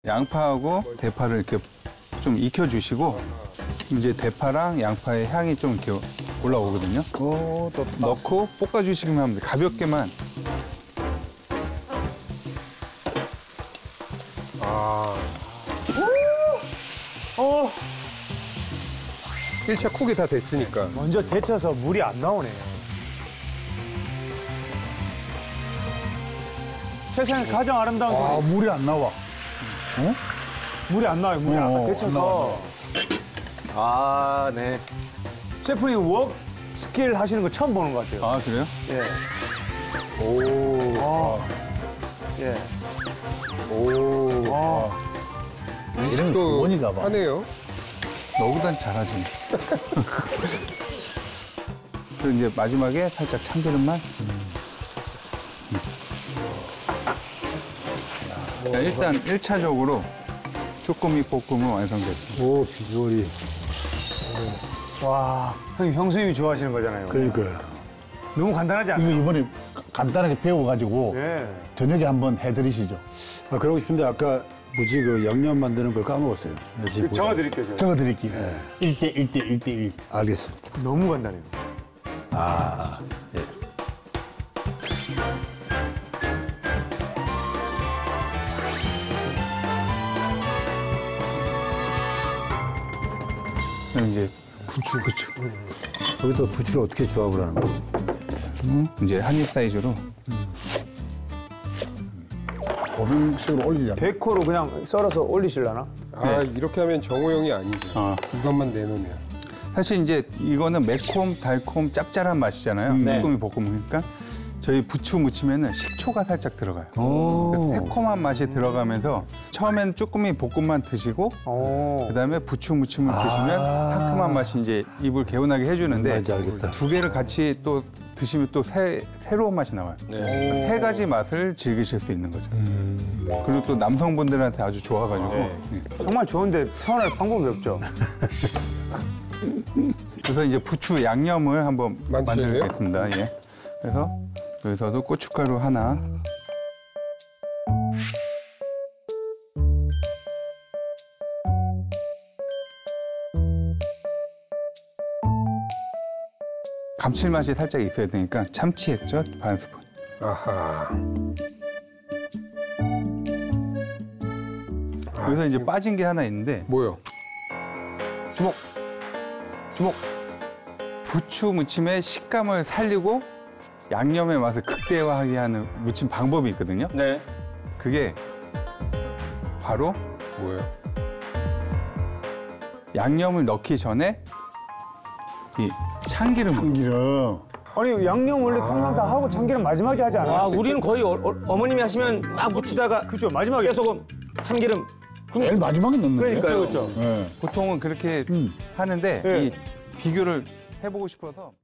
양파하고 대파를 이렇게 좀 익혀주시고 이제 대파랑 양파의 향이 좀 이렇게 올라오거든요. 또 넣고 볶아주시기만 하면 돼요. 가볍게만. 어, 1차 쿡이 다 됐으니까. 먼저 데쳐서 물이 안 나오네. 세상에 가장 아름다운 아, 소리. 물이 안 나와. 물이 안 나와요, 물이 안 나와. 안 데쳐서. 아, 네. 셰프님 웍 스킬 하시는 거 처음 보는 것 같아요. 아, 그래요? 예. 오. 예. 오. 이런 원이가 봐. 하네요. 너보단 잘하지. 그리고 이제 마지막에 살짝 참기름만. 자, 일단 1차적으로 쭈꾸미 볶음은 완성됐습니다. 오, 비주얼이. 와, 형님 형수님이 좋아하시는 거잖아요. 그러니까요. 너무 간단하지 이거 않아요? 이번에 간단하게 배워가지고 예. 저녁에 한번 해드리시죠. 아, 그러고 싶은데 아까 뭐지 그 양념 만드는 걸 까먹었어요. 그 적어드릴게요, 제가. 적어드릴게요. 1대 1대 1대 1. 알겠습니다. 너무 간단해요. 아, 예. 그럼 이제 부추. 거기다 부추를 어떻게 조합을 하는 거예요? 이제 한 입 사이즈로 고명식으로 올리잖아. 데코로 그냥 썰어서 올리실라나? 아, 이렇게 하면 정호 형이 아니죠. 아. 이것만 내놓으면. 사실 이제 이거는 매콤, 달콤, 짭짤한 맛이잖아요. 네. 쭈꾸미 볶음이니까 저희 부추 무치면은 식초가 살짝 들어가요. 오. 새콤한 맛이 들어가면서 처음엔 쭈꾸미 볶음만 드시고 오. 그다음에 부추 무침을 드시면 상큼한 맛이 이제 입을 개운하게 해주는데 뭔지 알겠다. 두 개를 같이 또 드시면 또 새로운 맛이 나와요. 세 가지 맛을 즐기실 수 있는 거죠. 그리고 또 남성분들한테 아주 좋아가지고 정말 좋은데 표현할 방법이 없죠. 그래서 이제 부추 양념을 한번 만드실래요? 만들겠습니다. 예. 그래서 여기서도 고춧가루 하나. 감칠맛이 살짝 있어야 되니까 참치액젓 반 스푼. 아하. 여기서 이제 빠진 게 하나 있는데 뭐요? 주먹. 부추 무침의 식감을 살리고 양념의 맛을 극대화하게 하는 무침 방법이 있거든요. 네. 그게 바로 뭐예요? 양념을 넣기 전에 이 참기름을 이런. 아니, 양념 원래 평상 다 하고 참기름 마지막에 하지 않아요? 와, 우리는 거의 어머님이 하시면 막 묻히다가 그죠, 마지막에. 깨소금, 참기름. 제일 마지막에 넣는 거예요. 그러니까요, 그렇죠. 네. 보통은 그렇게 하는데 네. 이 비교를 해보고 싶어서